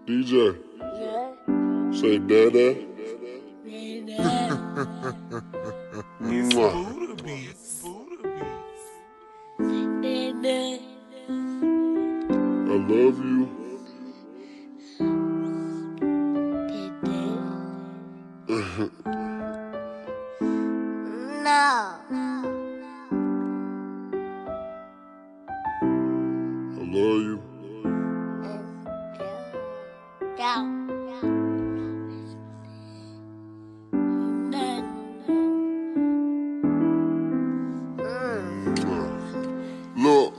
DJ, Yeah. say dada. It's Mwah. Buddha Beats. Dada. I love you. No. I love you. Down. Look,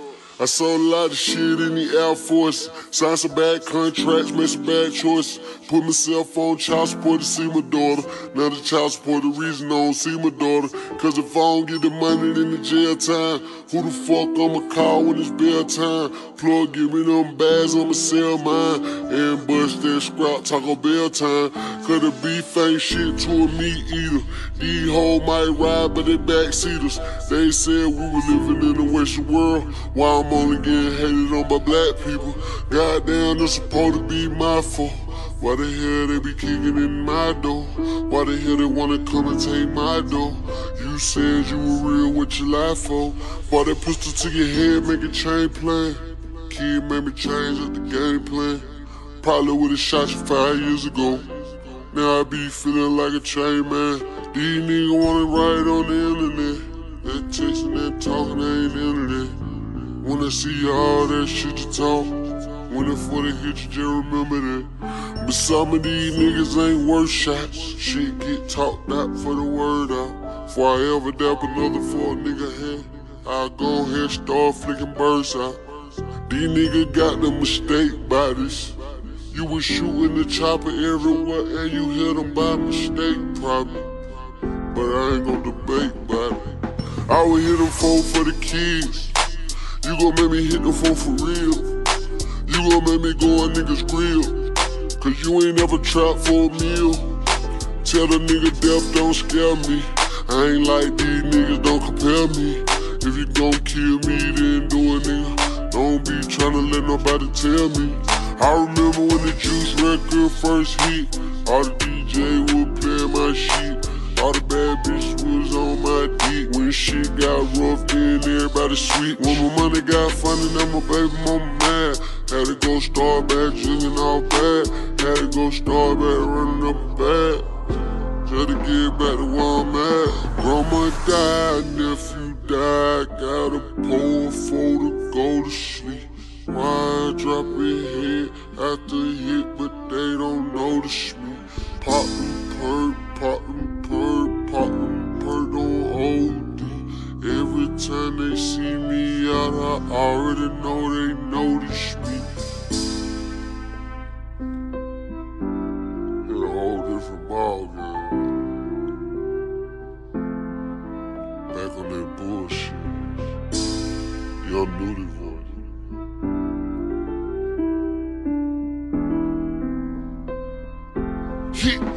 I sold a lot of shit in the Air Force. Signed some bad contracts, made some bad choices. Put myself on child support to see my daughter. Now the child support the reason I don't see my daughter. Cause if I don't get the money, then the jail time. Who the fuck I'ma call when it's bail time? Plug, give me them bags, I'ma sell mine. And bust that scrap, Taco Bell time. Cause the beef ain't shit to a meat eater. These hoes might ride, but they backseaters. They said we were living in a Western world. Why I'm only getting hated on by black people? Goddamn, it's supposed to be my fault. Why the hell they be kicking in my door? Why the hell they wanna come and take my door? You said you were real, what you lie for? Bought that pistol to your head, make a chain plan. Kid made me change up the game plan. Probably would've shot you 5 years ago. Now I be feeling like a chain man. These niggas wanna write on the internet. That texting, that talking, ain't internet. When I see all that shit you talk, when the 40 hit you, just remember that. But some of these niggas ain't worth shots. Shit get talked out for the word out. Before I ever dap another for a nigga head, I'll go ahead and start flicking birds out. These niggas got the mistake by this. You was shooting the chopper everywhere and you hit them by mistake probably. But I ain't gon' debate about it. I would hit them for the kids. You gon' make me hit them for real. You gon' make me go on niggas' grill. Cause you ain't never trapped for a meal. Tell the nigga death don't scare me. I ain't like these niggas, don't compare me. If you gon' kill me, then do it, nigga. Don't be tryna let nobody tell me. I remember when the Juice record first hit. All the DJ would play my shit. All the bad bitches was on my dick. When shit got rough, then everybody sweet. When my money got funny, now my baby mama mad. Had to go start back drinking all bad. Had to go start back running up a bag. Just to get back to where I'm at. Grandma died, nephew died. Got a pole for to go to sleep. Why drop it head after hit, but they don't notice me. Pop them perk, pop them perk, pop them perk on OD. Every time they see me out, I already know they notice me. Hit a whole different ball game. Back on that bullshit. Young Nudie voice. Hit.